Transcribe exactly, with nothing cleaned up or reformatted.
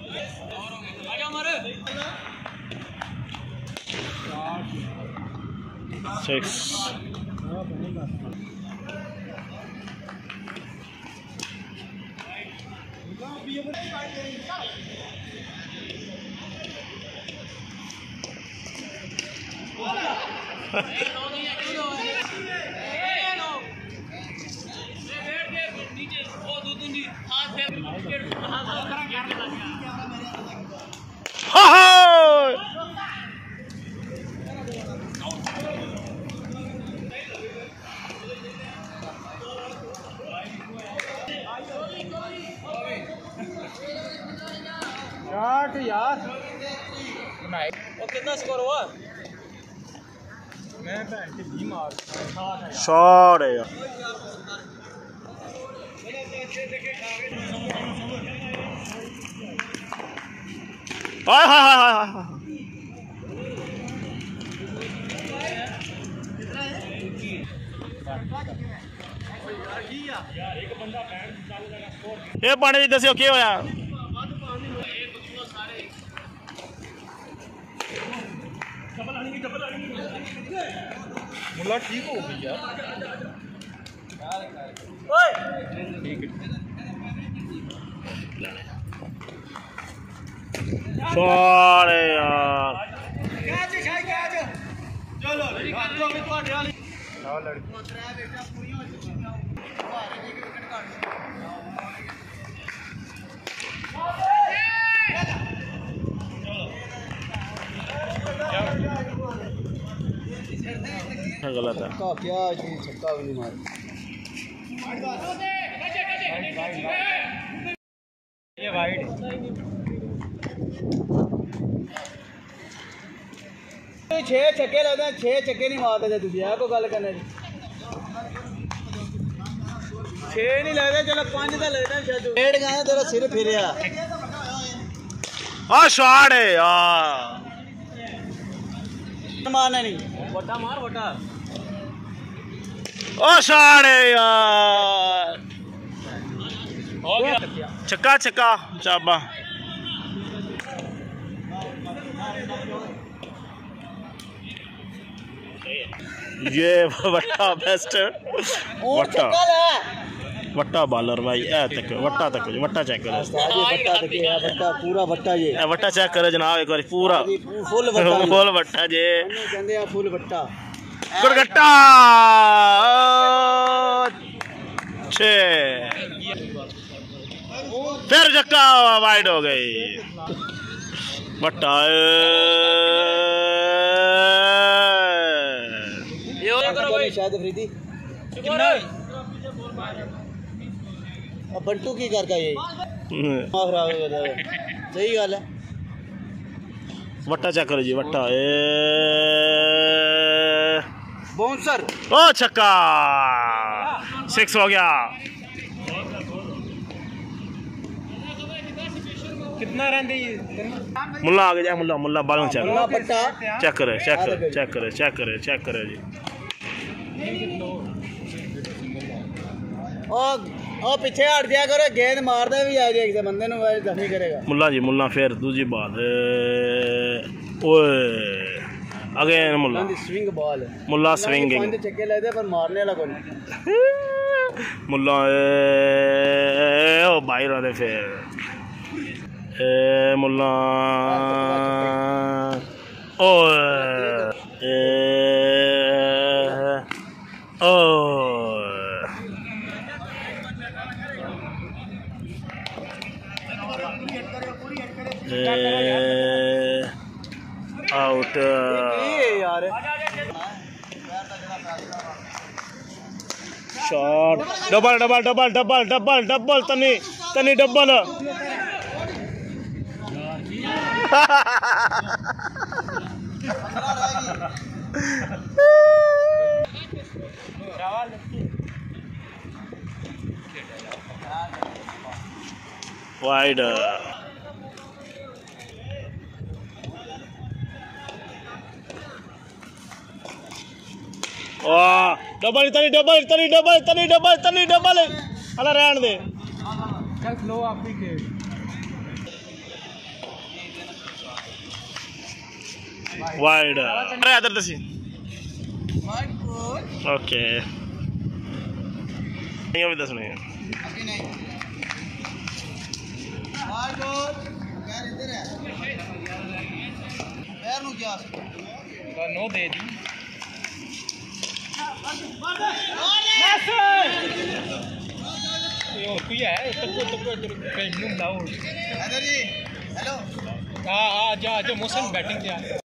Six यार कितना score हुआ? मैं भैन के भी मार शॉट है यार। हाय हाय हाय हाय ये पानी दस्यो क्या होया? मुल्ला ठीक हो गई यार। सॉरी यार। गलत है क्या छक्का भी नहीं मारा। ये वाइड छे छक्के लगते हैं, छे छक्के नहीं मारते थे तुझे को गल करने छे नहीं लगते। चलो पांच तो लगते हैं शायद। डेढ़ गया तेरा सिर फिरया। हाँ शॉट है यार। मारना नहीं वटा मार वटा। ओ शॉट है यार। हो गया छक्का छक्का चाबा। ये वट्टा बेस्ट वट्टा वट्टा बॉलर भाई। ए तक वट्टा तक वट्टा चेक करो। वट्टा तक वट्टा पूरा वट्टा ये वट्टा चेक करो जनाब एक बार पूरा फुल वट्टा फुल वट्टा जे कहंदे आ फुल वट्टा गुड़गट्टा छे फिर छक्का वाइड हो गई। वट्टा शायद अफरीदी बंटू की करका ये सही गल है। वट्टा चेक करो जी वट्टा बाउंसर। ओ छक्का सिक्स हो गया। कितना रन दे मुल्ला आगे जा मुल्ला मुल्ला बालों चेक पट्टा चेक करे चेक करे चेक करे चेक करे चेक करे जी। ओ ओ पीछे हट दिया करो गेंद मारदा भी आ जाए बंदे नु जख्मी करेगा। मुल्ला जी मुल्ला फिर दूसरी बात ओए अगेन मुल्ला स्विंग बॉल मुल्ला स्विंगिंग पांच छक्के लगदे पर मारने वाला कोई मुल्ला ओ बाहर आ दे फिर ए मुल्ला ओ ए ओ आउट यार। Shot double double double double double double तनी तनी डबल वाइड डबल तनी डबल तनी डबल तनी डबल तनी डबल अला रहन दे चल फ्लो आप भी खेल। वाइड अरे इधर दसी ओके नहीं अभी दस नहीं अभी नहीं वाइड बॉल यार इधर है पैर नु क्या नो दे दी यो कोई है तको तको कहीं नु लाओ इधर जी हेलो हां हां जा जा मोशन बैटिंग जा